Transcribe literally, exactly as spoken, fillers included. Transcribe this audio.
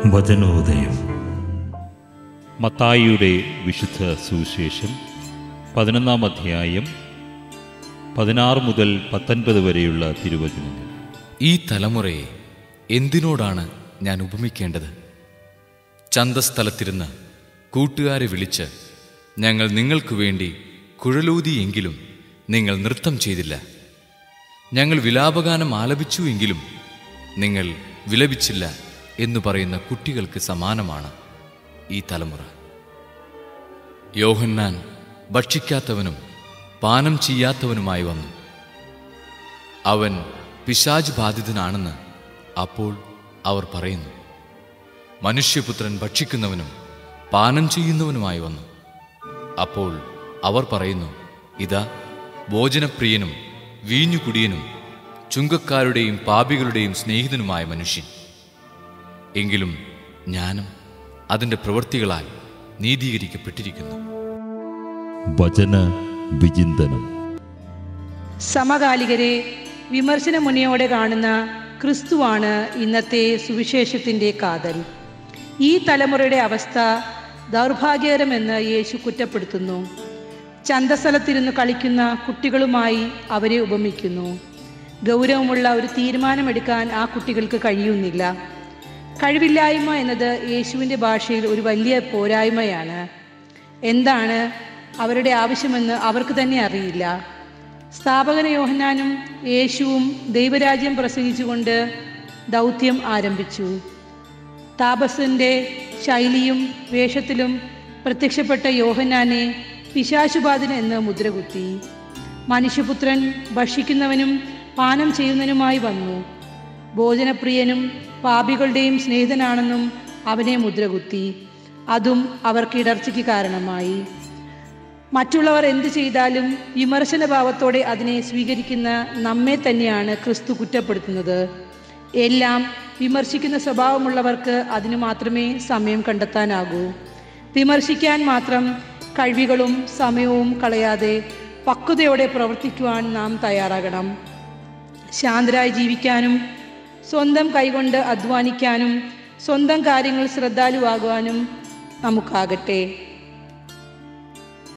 വചനോദയം. മത്തായിയുടെ വിശുദ്ധ സുവിശേഷം പതിനൊന്നാം അധ്യായം പതിനാറ് മുതൽ പത്തൊൻപത് വരെയുള്ള തിരുവചനങ്ങൾ. ഈ തലമുറയെ എന്തിനോടാണ് ഞാൻ ഉപമിക്കേണ്ടത്? ചന്തസ്ഥലത്തിരുന്ന് കൂട്ടുകാരെ വിളിച്ച്, ഞങ്ങൾ നിങ്ങൾക്ക് വേണ്ടി കുഴലൂതിയെങ്കിലും നിങ്ങൾ നൃത്തം ചെയ്തില്ല, ഞങ്ങൾ വിലാപഗാനം ആലപിച്ചു എങ്കിലും നിങ്ങൾ വിലപിച്ചില്ല എന്നു പറയുന്ന കുട്ടികൾക്ക് സമാനമാണ് ഈ തലമുറ. യോഹന്നാൻ ഭക്ഷിക്കാത്തവനും പാനം ചെയ്യാത്തവനുമായി വന്നു. അവൻ പിശാച് ബാധിതനാണെന്ന് അപ്പോൾ അവർ പറയുന്നു. മനുഷ്യപുത്രൻ ഭക്ഷിക്കുന്നവനും പാനം ചെയ്യുന്നവനുമായി വന്നു. അപ്പോൾ അവർ പറയുന്നു, ഇതാ ഭോജനപ്രിയനും വീഞ്ഞുകുടിയനും ചുങ്കക്കാരുടെയും പാപികളുടെയും സ്നേഹിതനുമായ മനുഷ്യൻ. എങ്കിലും ജ്ഞാനം അതിൻ്റെ പ്രവൃത്തികളാൽ നീതീകരിക്കപ്പെട്ടിരിക്കുന്നു. വചന വിചിന്തനം. സമകാലികരെ വിമർശന മുനയോടെ കാണുന്ന ക്രിസ്തുവാണ് ഇന്നത്തെ സുവിശേഷത്തിൻ്റെ കാതൽ. ഈ തലമുറയുടെ അവസ്ഥ ദൗർഭാഗ്യകരമെന്ന് യേശു കുറ്റപ്പെടുത്തുന്നു. ചന്തസ്ഥലത്തിരുന്ന് കളിക്കുന്ന കുട്ടികളുമായി അവരെ ഉപമിക്കുന്നു. ഗൗരവമുള്ള ഒരു തീരുമാനമെടുക്കാൻ ആ കുട്ടികൾക്ക് കഴിയുന്നില്ല. കഴിവില്ലായ്മ എന്നത് യേശുവിൻ്റെ ഭാഷയിൽ ഒരു വലിയ പോരായ്മയാണ്. എന്താണ് അവരുടെ ആവശ്യമെന്ന് അവർക്ക് തന്നെ അറിയില്ല. സ്ഥാപകന യോഹന്നാനും യേശുവും ദൈവരാജ്യം പ്രസംഗിച്ചുകൊണ്ട് ദൗത്യം ആരംഭിച്ചു. താപസന്റെ ശൈലിയും വേഷത്തിലും പ്രത്യക്ഷപ്പെട്ട യോഹന്നാനെ പിശാചുബാധൻ എന്ന് മുദ്രകുത്തി. മനുഷ്യപുത്രൻ ഭക്ഷിക്കുന്നവനും പാനം ചെയ്യുന്നവനുമായി വന്നു. ഭോജനപ്രിയനും പാപികളുടെയും സ്നേഹിതനാണെന്നും അവനെ മുദ്രകുത്തി. അതും അവർക്ക് ഇടർച്ചയ്ക്ക് കാരണമായി. മറ്റുള്ളവർ എന്തു ചെയ്താലും വിമർശനഭാവത്തോടെ അതിനെ സ്വീകരിക്കുന്ന നമ്മെ തന്നെയാണ് ക്രിസ്തു കുറ്റപ്പെടുത്തുന്നത്. എല്ലാം വിമർശിക്കുന്ന സ്വഭാവമുള്ളവർക്ക് അതിനു മാത്രമേ സമയം കണ്ടെത്താനാകൂ. വിമർശിക്കാൻ മാത്രം കഴിവുകളും സമയവും കളയാതെ പക്വതയോടെ പ്രവർത്തിക്കുവാൻ നാം തയ്യാറാകണം. ശാന്തരായി ജീവിക്കാനും സ്വന്തം കൈകൊണ്ട് അധ്വാനിക്കാനും സ്വന്തം കാര്യങ്ങൾ ശ്രദ്ധാലുവാകുവാനും നമുക്കാകട്ടെ.